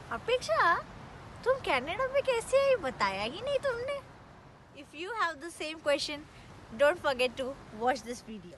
अपेक्षा, तुम कनाडा में कैसे आई बताया ही नहीं तुमने. If you have the same question, don't forget to watch this video.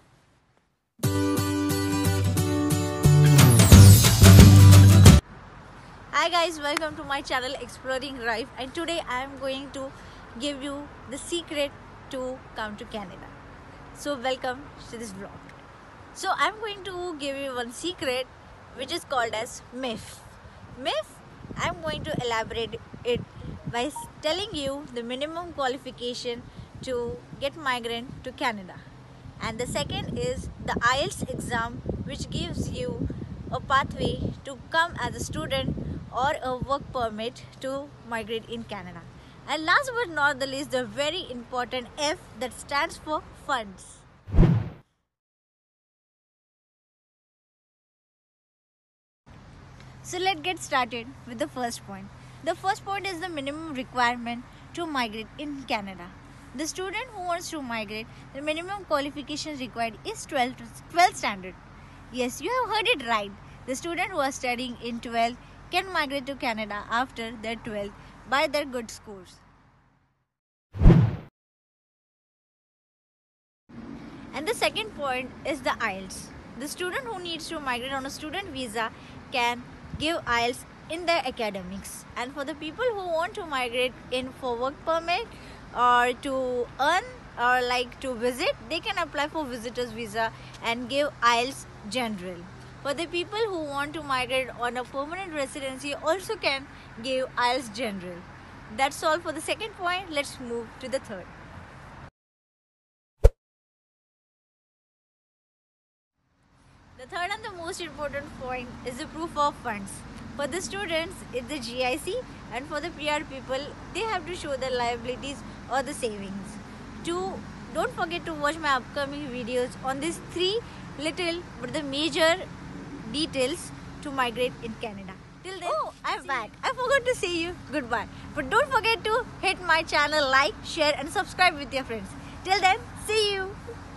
Hi guys, welcome to my channel Exploring Life, and today I am going to give you the secret to come to Canada. So welcome to this vlog. So I am going to give you one secret which is called as myth. Myth, I am going to elaborate it by telling you the minimum qualification to get migrant to Canada. And the second is the IELTS exam, which gives you a pathway to come as a student or a work permit to migrate in Canada. And last but not the least, the very important F, that stands for funds. So let's get started with the first point. The first point is the minimum requirement to migrate in Canada. The student who wants to migrate, the minimum qualification required is 12th standard. Yes, you have heard it right. The student who are studying in 12th can migrate to Canada after their 12th by their good scores. And the second point is the IELTS. The student who needs to migrate on a student visa can give IELTS in their academics. And for the people who want to migrate in for work permit or to earn or like to visit, they can apply for visitor's visa and give IELTS general. For the people who want to migrate on a permanent residency also can give IELTS general. That's all for the second point. Let's move to the third. The third and the most important point is the proof of funds. For the students, it's the GIC, and for the PR people, they have to show their liabilities or the savings. Don't forget to watch my upcoming videos on these three little but the major details to migrate in Canada. Till then, I'm back. I forgot to say you goodbye. But don't forget to hit my channel, like, share and subscribe with your friends. Till then, see you.